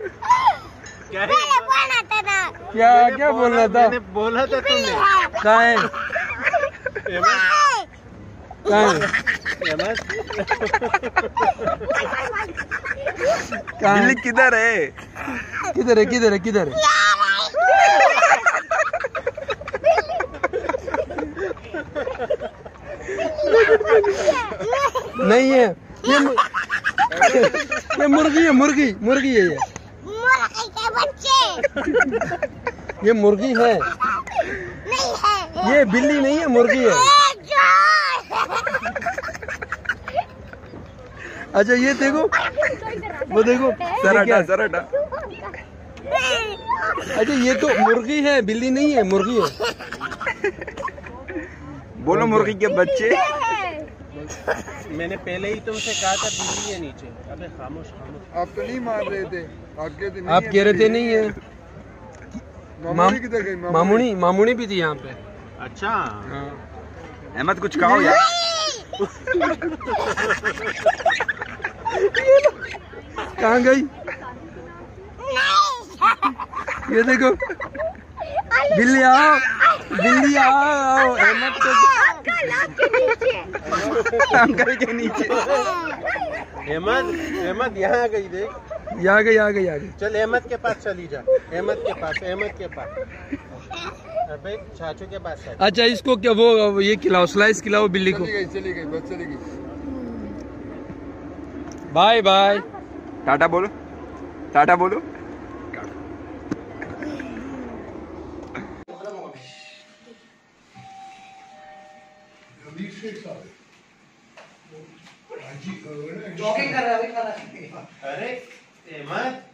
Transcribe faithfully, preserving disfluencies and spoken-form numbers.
क्या है? क्या क्या बोलना था? मैंने बोला था तुमने। कहाँ है? कहाँ है? बिल्ली किधर है? किधर है किधर है किधर है? नहीं है ये मु... ये मुर्गी है मुर्गी मुर्गी है ये मुर्गी के बच्चे ये मुर्गी है नहीं है ये बिल्ली नहीं है मुर्गी है। अच्छा ये देखो वो देखो सराटा सराटा। अच्छा ये तो मुर्गी है बिल्ली नहीं है मुर्गी है। बोलो मुर्गी के बच्चे। मैंने पहले ही तुमसे कहा था बिल्ली है नीचे। अबे खामोश खामोश। आप तो नहीं मार रहे थे, आप कहते नहीं आप कह रहे थे नहीं है। मामूनी किधर गई? मामूनी मामूनी भी थी यहाँ पे। अच्छा अहमद कुछ कहो यार। कहाँ गई? ये देखो बिल्ली आओ बिल्ली आओ आओ अहमद को अंकल के नीचे। अहमद अहमद यहाँ आ गई देख। यहाँ गई आ गई आ गई। चल अहमद के पास चली जा। अहमद के पास अहमद के पास अबे चाचू के पास चल। अच्छा इसको क्या वो ये खिलाओ स्लाइस खिलाओ बिल्ली को। चली गई चली गई बस चली गई। बाय बाय टाटा बोलो टाटा बोलो। अरे अहमद